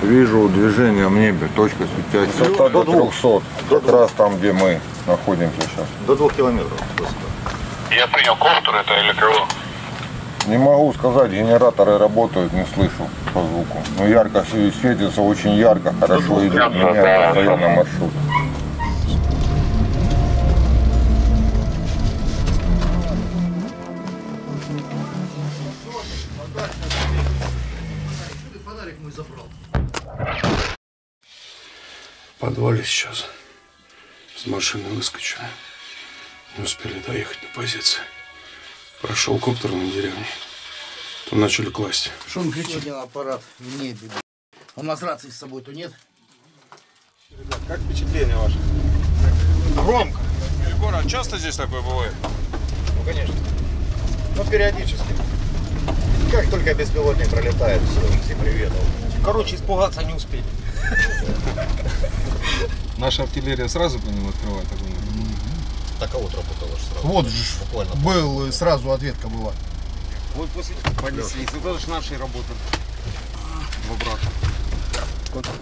Вижу движение в небе, точка светящаяся. Высота до 300, как раз там, где мы находимся сейчас. До 2 километров высота. Я принял коптер это или крыло? Не могу сказать, генераторы работают, не слышу по звуку. Но ярко светится, очень ярко, хорошо идет, меняет постоянно маршрут. В подвале сейчас с машины выскочили. Не успели доехать на позиции. Прошел коптер на деревне. Там начали класть. Что он кричит? Аппарат в небе. У нас рации с собой-то нет. Ребят, как впечатление ваше? Громко. Егор, а часто здесь такое бывает? Ну, конечно. Ну, периодически. Как только беспилотник пролетает, все приветов. Короче, испугаться не успели. Наша артиллерия сразу по ним открывает огонь? Так а утро было сразу. Вот же был, сразу ответка была. Вот после понеслись. Это тоже наши работают. В обратно.